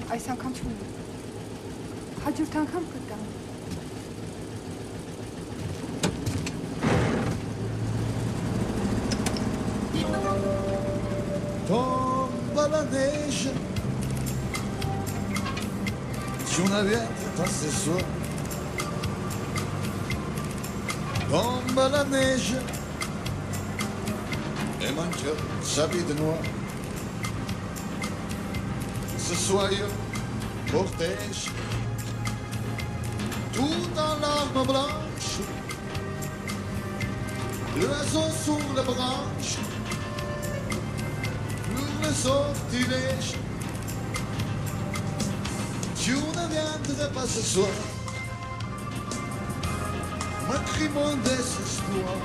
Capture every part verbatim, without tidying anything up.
Ai cinquante-huit. Radio Tankham Putain. Tomba la neige su una vietra stesso. Tomba la neige et mon cœur s'habille de noir. Ce soyeux cortège tout en larmes blanches, l'oiseau sur la branche, le sortilège. Tu ne viendrais pas ce soir, me crie mon désespoir.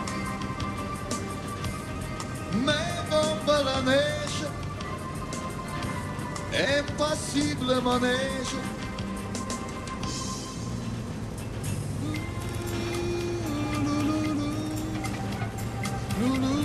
Mais tombe la neige, impassible mon neige. Loulou,